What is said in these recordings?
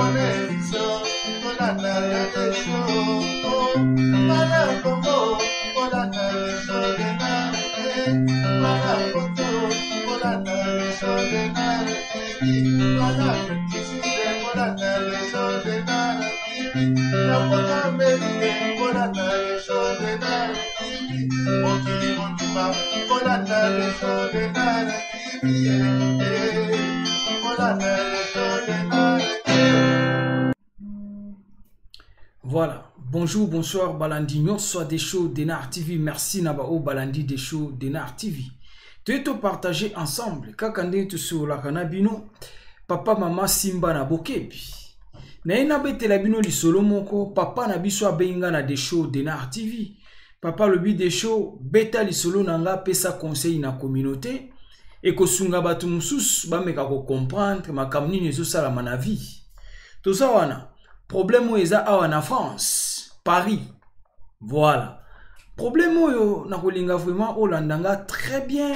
Voilà, bonjour, bonsoir, Balandi, nous soit des shows d'Enar TV, merci Nabao Balandi des shows d'Enar TV. Tu es tout partagé ensemble, kakande tu sur la kanabino, papa, maman, Simba na bokebi. Na ina bete la bino li solo moko, papa na biso abenga na des shows d'Enar TV. Papa le but des shows, beta li solo nanga pesa conseil na communauté, et ko sunga batu musus, ba meka ko comprendre, ma kamni nezo sala mana vie. Tout ça wana. Problème où eza awa na France, Paris. Voilà. Problème où na kolinga vraiment Olandanga très bien.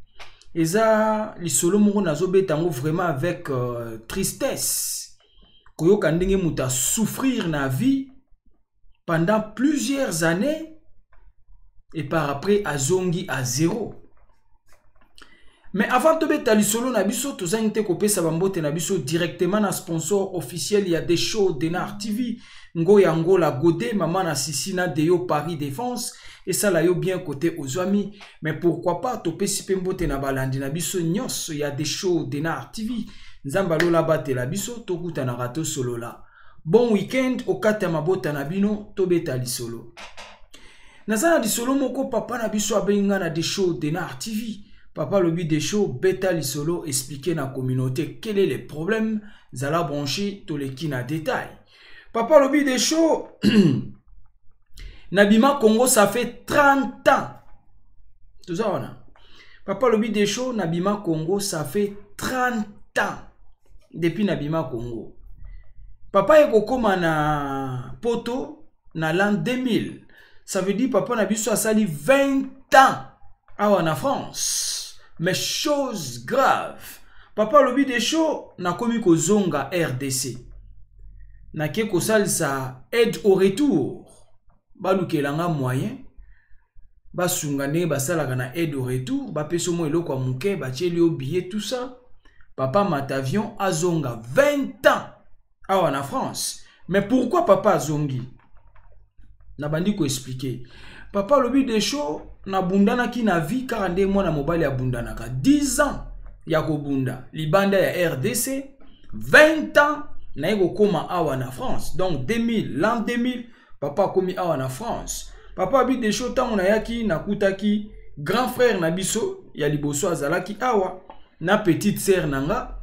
Eza li solo moko nazo betango vraiment avec tristesse. Koyo kandenge muta souffrir na vie pendant plusieurs années et par après azongi à zéro. Mais avant de mettre solo na biso, tous les gens qui ont bambote na biso directement na sponsor officiel, il y a des shows d'Enar TV, Ngoya Ngola Godé, Maman na Sissina Deyo Paris Défense, et ça là yo bien côté aux amis. Mais pourquoi pas tope si pembote na balandi na biso nyos, il y a des shows d'Enar TV, Nzambalo la bate la biso, tokuta na rato solo là. Bon week-end, au kata mabota na bino, tobeta li solo. Nazana di solo moko papa na biso abenga na des shows d'Enar TV. Papa le but des shows, bêta li solo, expliquer na communauté quel est le problème, zala brancher tous les kina détail. Papa le but des shows, Nabima Congo ça fait 30 ans. Tout ça on a. Papa le but des shows, Nabima Congo ça fait 30 ans depuis Nabima Congo. Papa est comme na poto na l'an 2000. Ça veut dire papa Nabiso a sali 20 ans en France. Mais chose grave. Papa lobi des shows na komi ko zonga RDC. Na ke ko sal sa aide au retour. Ba lukelanga moyen. Ba sungane ba salaka na aide au retour, ba peso mo eloko amuke ba tieli o billet tout ça. Papa Matavion a zonga 20 ans en France. Mais pourquoi papa a zongi? Na bandi ko expliquer. Papa lobi des shows na bundana ki na vie karande mwana mobali ya bundana ka 10 ans ya ko bunda libanda ya RDC 20 ans na yeko koma awa na France. Donc 2000 l'an 2000 papa komi awa na France. Papa bi des shows tango na yaki na kutaki grand frère na biso ya liboso azalaki awa na petite sœur nanga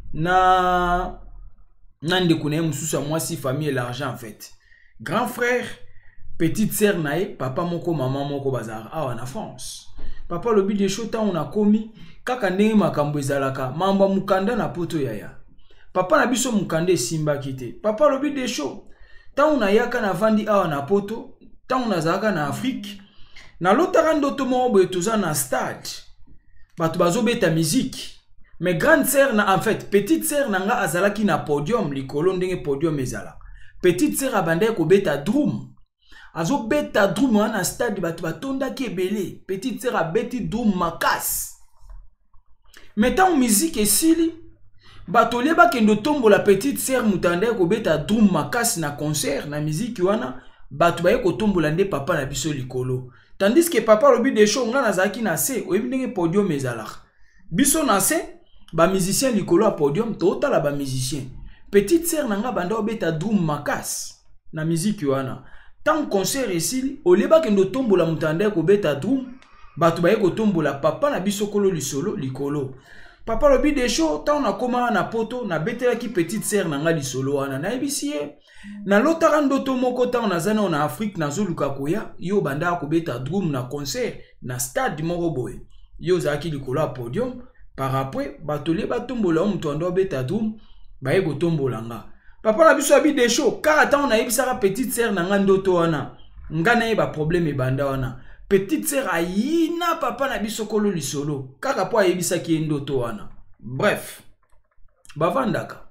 na ndeko na mususu mwasi famille l'argent en fait. Grand frère petite sœur nae, papa moko, maman moko bazar, awa na France. Papa lobi de chota on a komi, kaka ndenge makambo ezalaka, mamba mukanda na poto yaya. Papa na biso mukande simba kite. Papa lobi de show, ta on a yaka na vandi awa na poto, ta on a zaka na Afrique. Na lotarando tomo boye toza na stade. Batu bazo beta musique. Mais grande sœur na en fait, petite sœur nanga azalaki na podium, likolo ndenge podium ezala. Petite sœur abande ko beta drum. Azo beta drum na stade batu batonda ki ebele. Petite sœur a beti drum makas. Mettons musique esili. Bato leba kendo tombo la petite sœur mutande ko beta drum makas na concert na musique wana. Bato baye ko tombo la nde papa na biso likolo. Tandis que papa lobi de show nga na zaki na se. Oyebi ndenge podium ezalaka. Biso na se. Ba musicien likolo a podium. Tota la ba musicien. Petite sœur nanga banda obeta drum makas. Na musique wana. Tant concert ici, au leba kendo tombo la mutande ko beta drum, batu baye ko tombo la papa na biso kolo lisolo likolo. Papa lobi de show, tant na koma na poto na betela ki petite sœur nanga lisolo wana na ebisie. Na lotarando to moko tant na zana na Afrique na zoluka koya, yo banda ko beta drum na concert na stade moko boye. Yo zaki likolo a podium, par après batu leba tombo la mutande beta drum, baye ko tombo langa. Papa na biso abi de show, car attends on a ebisaka petite sœur na nga ndoto wana. Nga na eba problème ebanda wana. Petite sœur ayina papa na biso kolo lisolo. Kaka po ayebisaki ndoto wana. Bref. Bavandaka.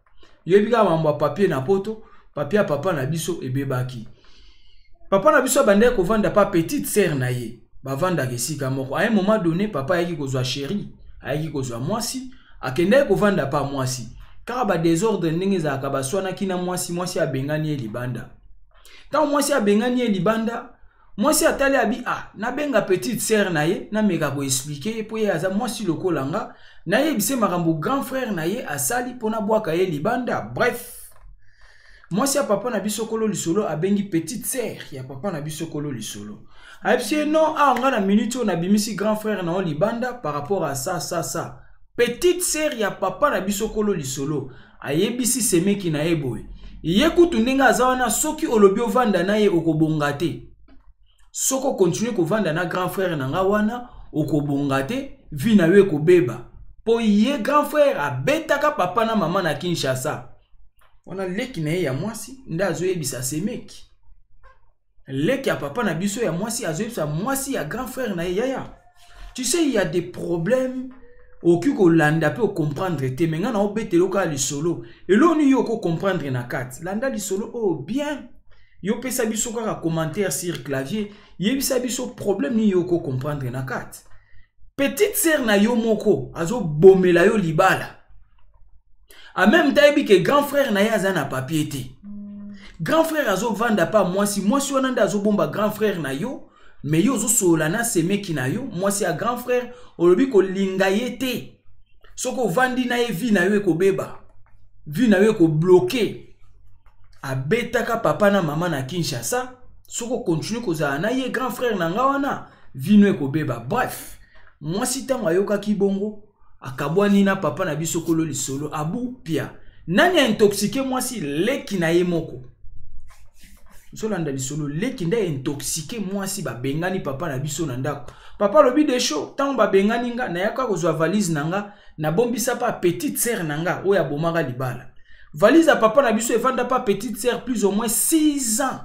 Yebika mambo papier na poto, papier papa na biso ebebaki. Papa na biso bande ko vanda pa petite sœur na ye. Ba vanda kesika moko. À un moment donné, papa yaki kozwa chéri, ayaki kozwa mwasi, akende ko vanda pa mwasi. Car ba désordre ndenge za ka baswana kina mwasi abengani libanda. Tant mwasi abengani libanda, mwasi atali abi na benga petite sœur na ye, na meka ko expliquer po ye aza mwasi lokolanga, na ye bise makambo grand frère na ye asali pona bwaka ye libanda. Bref, mwasi ya papa na biso kolo lisolo abengi petite sœur ya papa na biso kolo lisolo. Aipsie non nga na minute na bimisi grand frère na libanda par rapport à ça. Petite sœur ya papa na biso kolo lisolo ayebisi semeki na eboy. Ye kutu ndenge azawana soki olobi ovanda na ye okobonga te. Soko continue kovanda na grand frère na nga wana okobonga te, vi na yo ekobeba. Po ye grand frère abetaka papa na mama na Kinshasa. Wana leki na ye ya mwasi nda azoyebisa semeki. Leki ya papa na biso ya mwasi azoyebisa mwasi ya grand frère na ye yaya. Tu sais, il y a des problèmes oki ko landa pe o comprendre te menga na obetelo ka lisolo. Elo ni yo ko comprendre na kat. Landa lisolo bien. Yo pesa biso ka commentaire sur clavier. Yebisa biso problème ni yo ko comprendre na kat. Petite sœur na yo moko azo bomela yo libala. En même temps, il que grand frère na ya na papier te. Grand frère azo vanda pa mwasi wana azo bomba grand frère na yo, mais yo zo solana semeki na yo, mwasi ya grand frère olobi ko linga ye te. Soko vandi na ye vi na yo ko beba. Vi na yo ko bloquer. Abetaka papa na mama na Kinshasa, soko continue ko za na ye grand frère na nga wana, vi no ko beba. Bref, mwasi tango ayoka kibongo akabwani na papa na biso kolo lisolo abu pia nani a intoxiqué mwasi leki na ye moko solanda lisolo leki nda intoxiqué mwasi ba bengani papa na biso na ndako papa lobi de show tango ba bengani nga na yaka kozwa valise nanga na bombisa pa petite sœur nanga oya bomaka libala valise a papa na biso evanda pa petite sœur plus ou moins 6 ans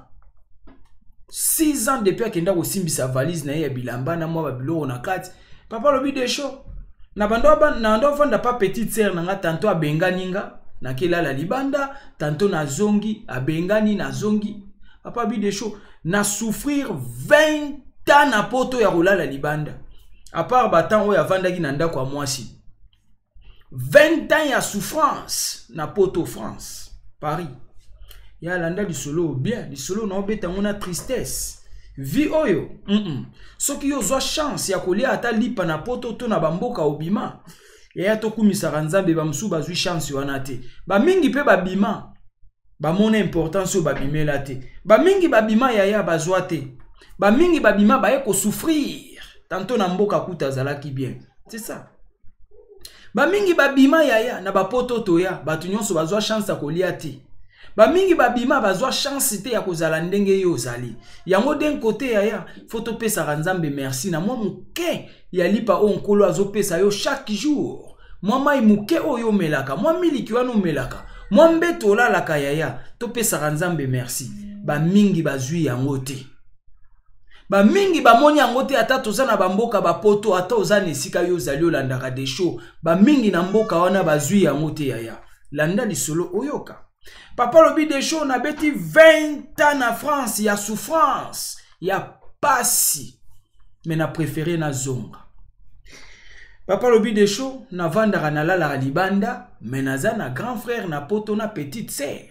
6 ans depuis akenda ko simbisa valise na ye ya bilamba na mwa ba biloko na kati papa lobi de show na ndo vanda pa petite sœur nanga tanto abengani nga na kelala libanda tanto na zongi abengani na zongi papa bi de show na souffrir 20 ans na poto ya kolala libanda à part batan oyo avandaki na ndako ya mwasi 20 ans ya souffrance na poto France Paris ya landa lisolo bien lisolo na obeta ngona tristesse vi oyo soki yo zwa chance ya kolia ata lipa na poto to na bamboka obima ya to kumisaka nzambe bamsu bazwi chance wana te ba mingi pe babima ba mona importance ba bimela te ba mingi babima ya bazwa te ba mingi babima ba ko souffrir tanto na mboka kuta zalaki bien c'est ça ba mingi babima ya na ba poto to ya batu nyonso bazwa chance ya kolia te ba mingi babima bazwa chance te ya kozala ndenge yo zali yango den côté ya photo pesa nzambe merci na mwa muke ya lipa onkolo azo pesa yo chaque jour mwa mai muke oyo melaka mwa miliki wano melaka mwa mbeto lalaka ya to pesa nzambe merci ba mingi bazwi yango te ba mingi ba moni yango te ata toza na bamboka ba poto ata oza nesika yo zali olandaka de show ba mingi na mboka wana bazwi yango te ya landa lisolo oyoka papa lobi de show na beti 20 ans na France ya souffrance ya pasi mais na préféré na zonga papa lobi de show na vandaka na lala libanda mais naza na grand frère na poto na petite sœur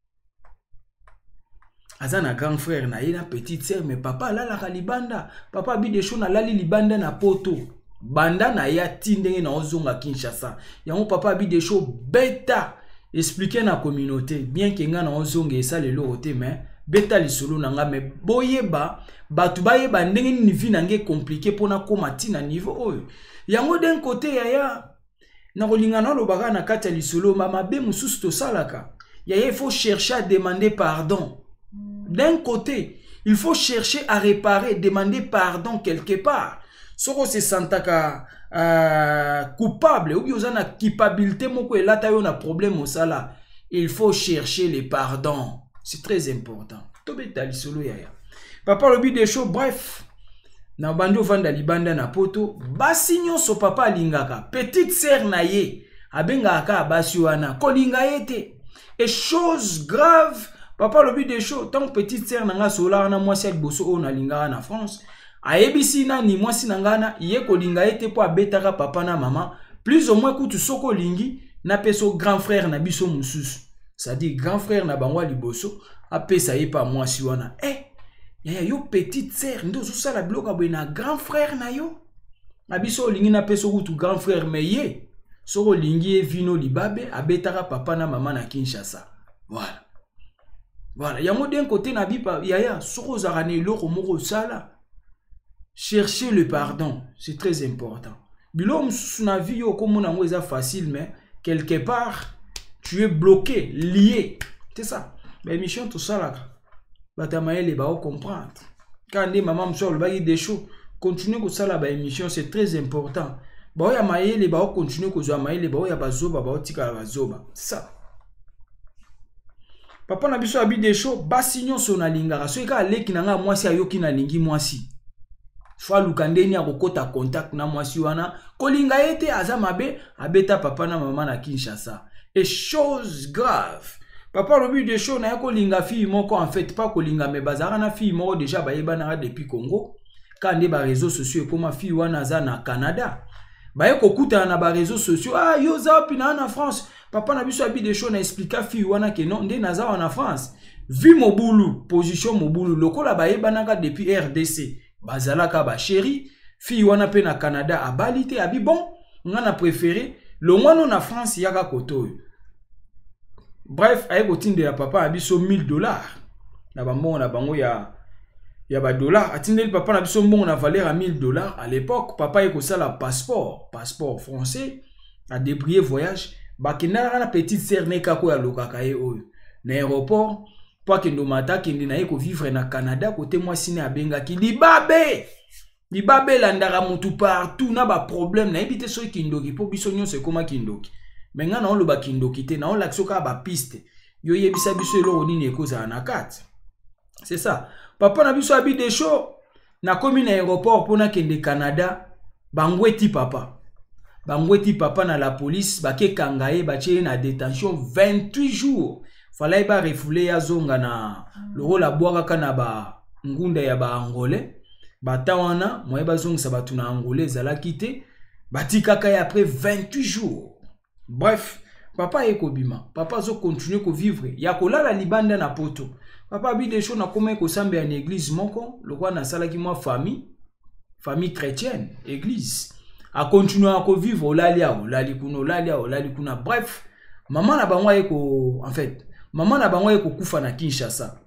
aza na grand frère na ye na petite sœur mais papa lala libanda papa bi de show na lali libanda na poto banda na ya tindenge na ozonga Kinshasa yango papa bi de show beta expliquer na communauté bien que nga na ozonga esa lelo ote mais beta lisolo nanga mais boyeba batu bayeba ndenge ni vie nange compliqué pona koma tina niveau oyo yango d'un côté ya na kolingana lobaka na kati ya lisolo mama be mususu to salaka il faut chercher à demander pardon d'un côté il faut chercher à réparer demander pardon quelque part soko se sentaka coupable ou bien na culpabilité moko elata yo na problème au sala il faut chercher les pardons c'est très important to beta lisolo ya papa lobi de show bref na bando vanda libanda na poto basi nyonso papa alingaka petite sœur na ye abengaka basi wana kolinga yete Et chose grave, papa lobi des choses, tant petite sœur nanga sola na moi cette bosso on a linga na France. Ayebisi na ni moi sinangana ye ko linga ete po abetaka papa na maman, plus ou moins kutu soko lingi na peso grand frère na biso mususu. Ça dit grand frère na bangwa liboso apesa ye pa moi si wana. Yo petite sœur ndo so sala bloka bo na grand frère na yo. Na biso lingi na peso kutu grand frère mais ye soko lingi vino libabe abetaka papa na maman na Kinshasa. Voilà. Voilà, yango d'un côté na bipa yaya soko zarane loko moko sala. Chercher le pardon, c'est très important. Bilom na vie yo comme on a facile mais quelque part tu es bloqué, lié. C'est ça. Mais mission tout ça là. Batamaele ba comprendre. Quand des maman me sort le bail des choses, continuer ko sala ba émission c'est très important. Ba ya maele ba continuer ko zo maele ba ya bazoba ba tika bazoba. C'est ça. Papa na biso abi des choses, basignon son alingara. So ka leki nanga mwasi ayoki na lingi mwasi. Soit lukandeni a kokota contact na mwasi wana, kolinga ete aza mabe abeta papa na maman na Kinshasa. Et chose grave. Papa lobi des choses na yako linga fille moko en fait pas kolinga me bazara na fille moko déjà bayeba na depuis Congo. Quand des réseaux sociaux comme fille wana za na Canada. Baye kokuta na ba réseaux sociaux yo za pina na France. Papa na biso abi des choses na expliquer fille wana que non nde naza na France. Vie mobulu, position mobulu lokola bayeba na depuis RDC. Bazalaka ba chéri, fille wana pe na Canada a balité abi bon, on a préféré le mono na France yaka koto. Bref, aye kotinde ya papa abiso $1000. Na bango na bango ya ba dollar, atinde le papa na biso mbongo na valeur à $1000 à l'époque, papa yeko sala passeport français a débrier voyage, ba kinara na petite sœur ne kako ya lokaka ye oyo. Na aéroport pour que Nomata qui n'a pas vivre na Canada côté moi sine abenga ki libabe landara mutu partout na ba problème na ebité so kindoki po biso nyonso koma kindoki mais nga na on lo ba kindoki te na on l'action ka ba piste yo yebisa biso elo nini ekoza na kat. C'est ça. Papa na biso abi des show na komi na aéroport pona kende Canada bangweti papa na la police ba ke kangaye ba tie na détention 28 jours. Fallait ba refoulé ya zonga na loro la boaka kana ba ngunda ya ba angolais bata wana moye ba zonga sa batu na angolais zala kite batika kaya après 28 jours. Bref, papa eko bima, papa zo continuer ko vivre ya kolala libanda na poto. Papa bi des choses na koma ko sambe en église moko lokwa na sala ki moi famille chrétienne église a continuer à ko vivre olali kuna. Bref, maman na bangwa eko en fait maman na bango eko kufa na Kinshasa.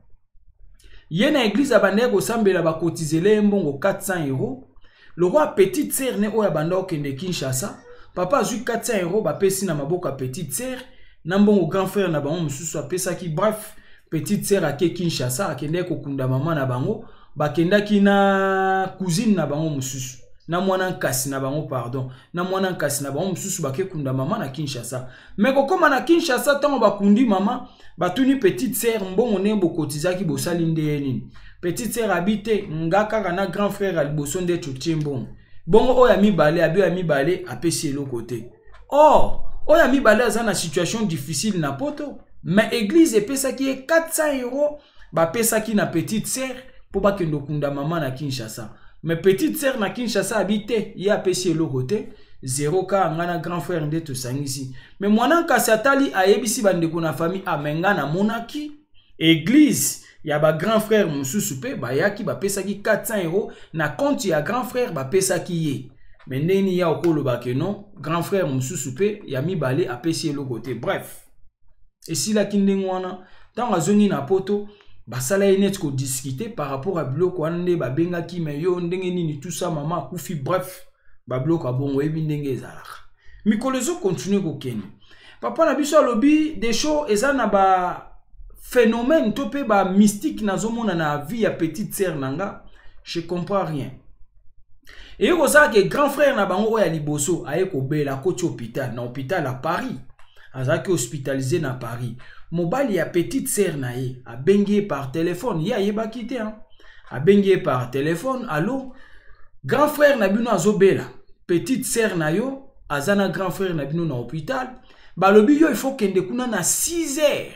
Yena église abande ko sambela ba kotizele mbongo 400 €. Le roi petite sœur ne oya banda okende Kinshasa. Papa azui 400 € ba pesi na maboka petite sœur. Na mbongo grand frère na bango mususu apesa ki. Bref, petite sœur ake Kinshasa akende ko kunda maman na bango. Ba kenda ki na cousine na bango mususu. Na mwana nkasi na bango pardon. Na mwana nkasi na bango mususu ba ke kunda maman na Kinshasa. Mais koma na Kinshasa tango ba kundi maman batuni petite sœur mbongo ne bokotizaki bosali nde nini. Petite sœur habite ngaka na grand frère aliboso nde tutimbo. Bongo oya mibale abi ya mibale apesi elo côté. Or, oya mibale aza na situation difficile na poto, mais église epesaki ye 400 € ba pesaki na petite sœur pour ba kendo kunda maman na Kinshasa. Mais petite sœur na Kinshasa habite ye apesi elo côté. 0K ngana grand frère nde to sangisi. Mais mwana nkasi atali ayebisi bandeko na famille amenga na monaki église ya ba grand frère mususu pe ba yaki ba pesaki 400 € na compte ya grand frère ba pesaki ye. Mais ndeni ya okolo ba ke non grand frère mususu pe ya mibale apesi elo côté. Bref. Et si la kindengwana tant azongi na poto basala net ko discuter par rapport à bloko ande ba benga ki me yo ndenge nini tout ça maman kufi. Bref. Bablo ka bongo ebi ndenge ezalaka. Mikolezo continue ko kene. Papa na biso alobi des choses ezana ba phénomène topé ba mystique nazomona na vie ya petite sœur nanga. Je comprends rien. Et yo ça que grand frère na bango ya liboso aye ko bela koti hôpital na hôpital à Paris. Azaki hospitalisé na Paris. Mobali ya petite sœur na ye a bengi par téléphone. Ya yeba kité hein. A bengi par téléphone. Allô grand frère na bino azobela. Petite sœur na yo azana grand frère na bino na hôpital. balobi yo il faut kende kuna na 6 heures.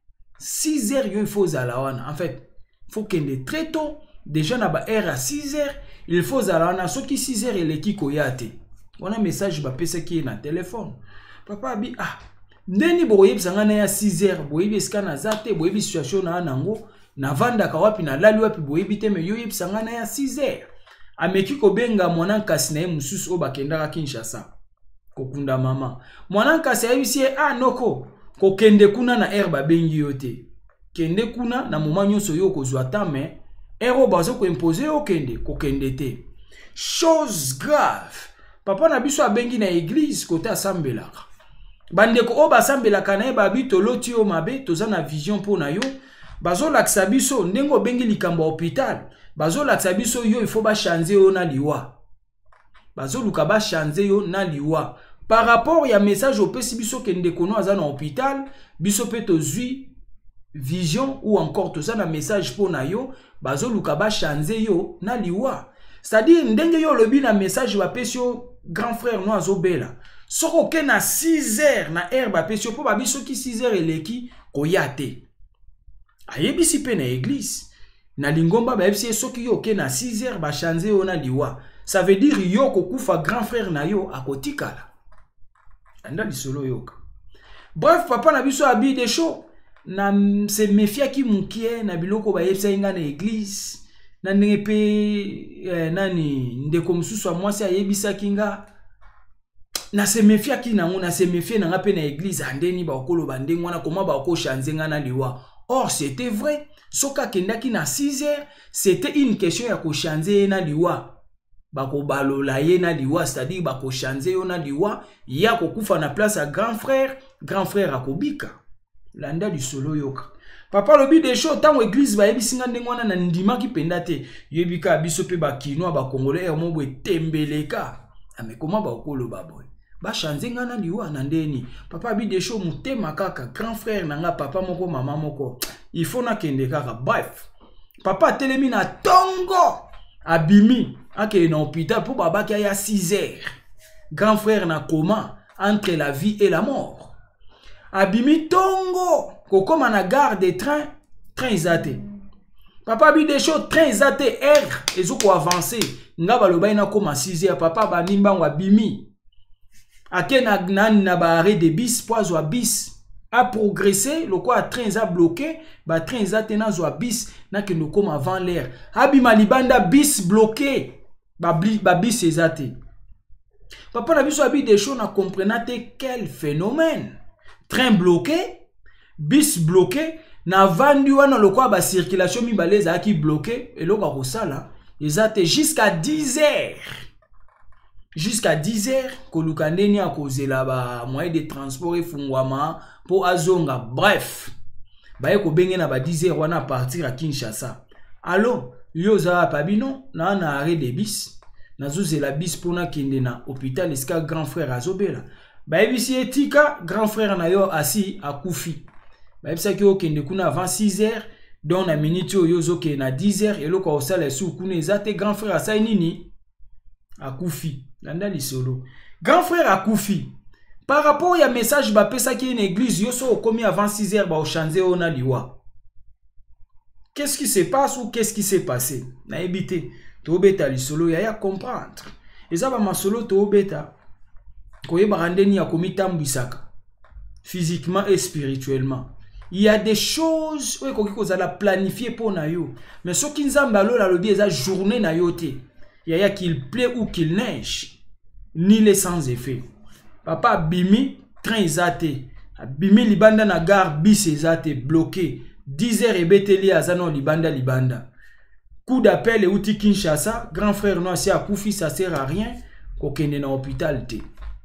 6 heures yo il faut zalawana. En fait, il faut kende très tôt. Déjà na ba heure à 6 heures, il faut zalawana soki 6 heures eleki koyate. On a un message ba pesa ki na téléphone. Papa bi ndeni boyebi sangana ya 6 heures, boyebi eskana zate, boyebi situation na nango, na vanda kawapi na lali wapi boyebi te me yo yebi sangana ya 6 heures. Ameki kobenga mwana nkasi na ye mususu o bakendaka Kinshasa. Kokunda mama. Mwana nkasi ayebisi noko kokende kuna na air babengi yo te. Kende kuna na moma nyonso yo kozwa ta me ero bazo ko imposer yo kokende te. Chose grave. Papa na biso abengi na église kota asambelaka. Bandeko o basambelaka na ye babi toloti yo mabe toza na vision po na yo. Bazo lakisa biso ndengo bengi likambo hôpital. Bazo lakisa biso yo il faut ba changer yo na liwa. Bazo luka ba changer yo na liwa. Par rapport ya message opesi biso kende kono aza na hôpital, biso pe tozui vision ou encore toza na message po na yo, bazo luka ba changer yo na liwa. C'est-à-dire ndenge yo lobi na message bapesi yo grand frère no azobela. Soko ke na 6 heures na heure bapesi yo po babiso ki 6 heures eleki koyate. Ayebisi pe na église. Na lingomba bayebisi soki yo ke na 6 heures ba changer yo na liwa. Ça veut dire yo kokufa grand frère na yo akotikala. Anda lisolo yoka. Bref, papa na biso abi de show. Na se méfia ki mukie na biloko bayebisa inga na église. Na nepe nani ndeko mususu amwasi ayebisa kinga. Na se méfia ki nango na se méfia na pe na église andeni ba okolo bandengo wana koma ba oko chanzenga na liwa. Or c'était vrai. Soka kendaki na 6 heures, c'était une question ya ko chanzer na liwa. Bako balola ye na liwa, c'est-à-dire bako chanzer yo na liwa, ya ko kufa na place à grand frère akobika. Landa du solo yoka. Papa lobi de show tango église ba yebisinga ndengwana na ndima ki pendate, yebika biso pe ba kinoa ba congolais mo bwe tembeleka. Ame koma ba okolo baboy. Ba chanzenga na liwa na ndeni. Papa bi de show mutema kaka grand frère nanga papa moko mama moko. Il faut na kende kaka. Bref. Papa telemi na tongo. Abimi. Ake na hôpital pour baba qui a 6 heures. Grand frère na coma entre la vie et la mort. Abimi tongo. Kokoma na gare de train izate. Papa bi de show train izate air ezoko avancer. Nga baloba ina koma 6 heures. Papa ba nimba wa bimi. Ake na ba arrêt de bis poizo a bis. A progressé, le quoi train a bloqué, ba train a tena zo bis na ke no comme avant l'air. Abi malibanda bis bloqué, ba bis ezate. Papa na biso abi des choses na comprenate quel phénomène. Train bloqué, bis bloqué, na vandu wana le quoi ba circulation mi baleza ki bloqué et lo ko sala, ezate jusqu'à 10 heures. Jusqu'à 10 heures, kolukandeni a causé là-bas, moyen de transport et fungwama, pour azonga, bref. Baye ko benge na ba 10 heures, wana partir à Kinshasa. Allo, yoza pabino, na arrêt de bis, na zouze la bis pour na kende na hôpital, eska grand frère azobela. Baye bisi etika, grand frère na yo assis à Koufi. Baye bisa ki yo kende kuna avant 6 heures, don na minute yo yozo ke na 10 heures, et lo kwa osala sou kuna ezate, grand frère asai nini? À Koufi. Landa lisolo. Grand frère Akoufi. Par rapport à message bapesa qui est une église, yo so commis avant 6 heures ba o chanzer ona liwa. Qu'est-ce qui se passe ou qu'est-ce qui s'est passé? Na ebité. To beta lisolo ya comprendre. Eza ba masolo to beta. Koyeba randeni ya komitambisaka. Physiquement et spirituellement. Il y a des choses ouais koki kozala planifier pour na yo. Mais so ki nzamba lo la lobi eza journée na yo te. Yaya qu'il plaît ou qu'il neige, ni les sans effet. Papa bimi, train zate. Bimi libanda na gare bis zate bloqué. 10 heures et beteli azano libanda. Coup d'appel et outil Kinshasa, grand frère non si Akoufi ça sert à rien, kokende na hôpital te.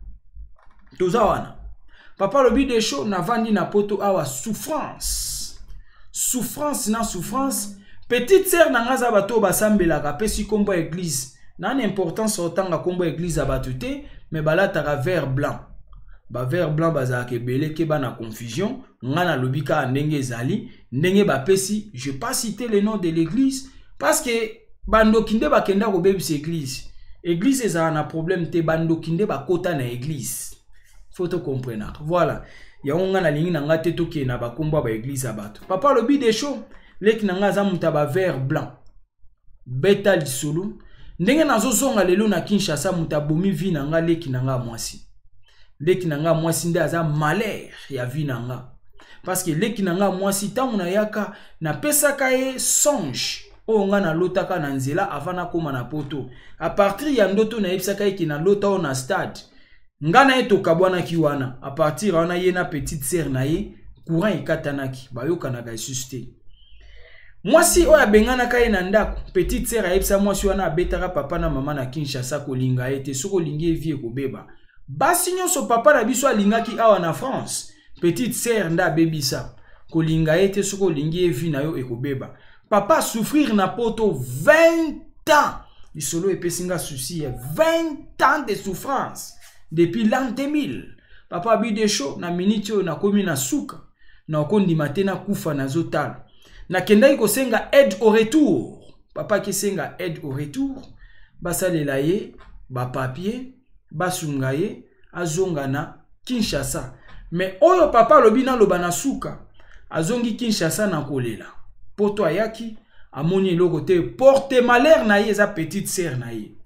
Tozawana. Papa lobi de show na vandi na poto awa souffrance. Souffrance na souffrance. Petite sœur nangaza bato basambela ka pesi kombo église. Nan importance otanga kombo église abatute, mais balataka vert blanc. Ba vert blanc bazaka belé ke ba na confusion, ngana lobika ndenge ezali, ndenge ba pesi, je vais pas citer le nom de l'église parce que bando kinde ba kenda ko bebisa église. Église ezana problème te bando kinde ba kota na église. faut te comprendre. Voilà. Ya on na lingi na nga te to ke na ba komba ba église abato. Papa lobi des show lek na nga za muta ba vert blanc. Beta lisulu. Ndenge nazo zonga lelo na Kinshasa muta bomi vi na nga lek na nga mwasi. Lek na nga mwasi nde aza malheur ya vi na nga. Parce que lek na nga mwasi tangu na yaka na pesaka ye songe. O nga na lotaka na nzela avana koma na poto. A partir ya ndoto na yebisaka ye ki na lota o na stade. Nga na ye tokabwana ki wana. A partir wana ye na petite sœur na ye courant ekatanaki bayoka na gaisuste. Mwasi oya bengana ka ye na ndako petite sœur ayebisa mwasi wana abetaka papa na mama na Kinshasa kolinga ete soko lingi evie kobeba. Basi nyonso papa na biso alingaki awa na France. Petite sœur nda bebisa kolinga ete soko lingi evie na yo ekobeba. Papa souffrir na poto 20 ans. Isolo epesinga souci 20 ans de souffrance depuis l'an 2000. Papa abi de chaud na minute na komi na suka na okondi matena kufa na zotal. Na kendai ko senga aide au retour. Papa ki senga aide au retour. Basalela ye ba papier basunga ye azonga na Kinshasa. Mais oyo papa lobina loba na suka azongi Kinshasa na kolela. Poto ayaki amoni eloko te porte malheur na ye eza petite sœur na ye.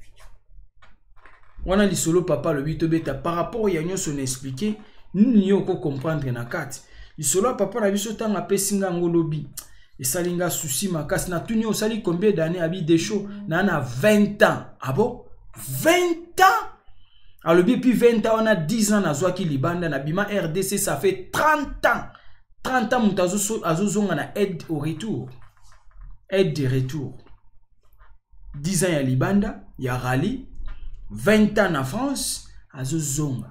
Wana lisolo papa lobi to beta par rapport ya nyonso na expliquer nini yo ko comprendre na kati. Lisolo papa na biso tanga pesinga ngolobi. Esalinga souci makasi na tuni osali combien d'années abi de chaud na 20 ans. Ah bon? 20 ans? Alors depuis 20 ans on a 10 ans na zwaki libanda na bima RDC ça fait 30 ans. 30 ans mutazo azozonga na aide au retour. Aide de retour. 10 ans ya libanda, ya rallye, 20 ans na France, azozonga.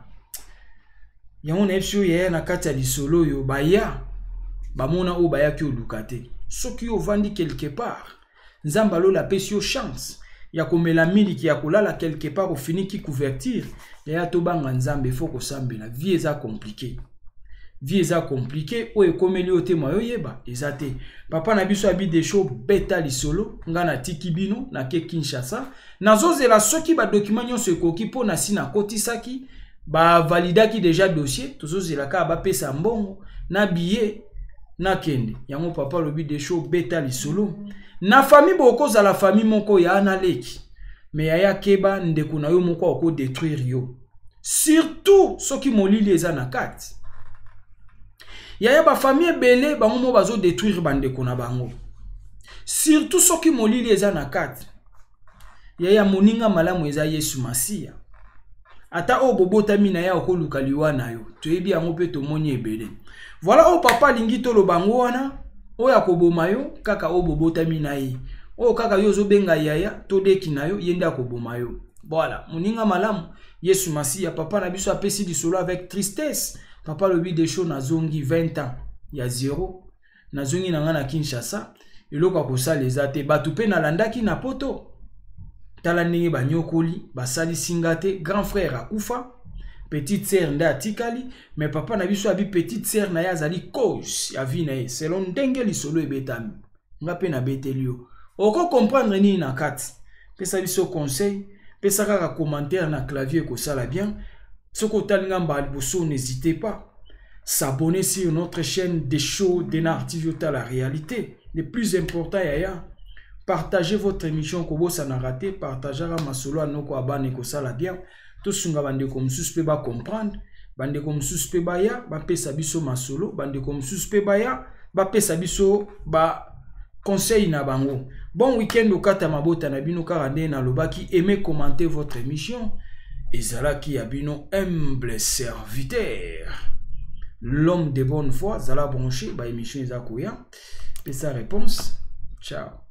Ya on epsio ya na kati ya lisolo yo baya. Bamona o baya ki olukate. Soki yo vandi quelque part, nzamba lo la pesi yo chance. Ya komela miliki ya kolala quelque part au fini ki couverture. Ya to banga nzambe faut ko sambela. Vie eza compliqué. Vie eza compliqué o ekomeli o te moyo yeba ezate. Papa na biso abi de show beta lisolo nga na tikibino na ke Kinshasa. Nazozela soki ba document nyonso ekoki po na sina kotisaki ba validaki déjà dossier tozozela ka ba pesa mbongo na billet na kende. Yango papa lobi de show beta lisolo. Na famille boko za la famille moko ya analeki. Mais ya keba ndeko na yo moko oko détruire yo. Surtout soki molili eza na kati. Yaya ba famille belé bango mo bazo détruire bandeko na bango. Surtout soki molili eza na kati. Yaya moninga malamu eza Yesu Masia. Ata o bobota mina ya okoluka liwa na yo. Toyebi yango pe tomoni ebele. Voilà o papa lingi to lo bango wana. O ya koboma yo kaka o bobota mina ye. O kaka yo zo benga yaya to deki na yo yenda koboma yo. Voilà, moninga malamu Yesu Masia papa na biso apesi lisolo avec tristesse. Papa lobi de show na zongi 20 ans. Ya 0. Na zongi na nga na Kinshasa. Eloko kosala ezate. Batu pe na landaki na poto. Tala ndenge banyokoli. Basali singate. Grand frère akufa. Petite sœur nda atikali. Mais papa na biso abi petite sœur na ya zali cause. Ya vi na ye. Selon ndenge lisolo ebetami. Nga pe na betelio. Oko comprendre ni na kati. Pesa biso conseil. Pesa kaka commentaire na clavier kosala bien. Soko talingamba alboso, n'hésitez pas. S'abonner sur notre chaîne des shows de Nartivota la réalité. Le plus important, yaya. Partagez votre émission Kobo Sanarate. Partagez à Masolo Anoko Abane Kosala bien. Tout sunga bande comme suspect ba comprendre. Bande comme suspect baya. Bape sabiso Masolo. Bande comme suspect baya. Bape sabiso ba conseil na bango. Bon week-end au kata mabota na bino karande na lobaki. Aimez commenter votre émission. Ezalaki abino humble serviteur. L'homme de bonne foi, zala branché, ba émission ezakouya. Et sa réponse, ciao.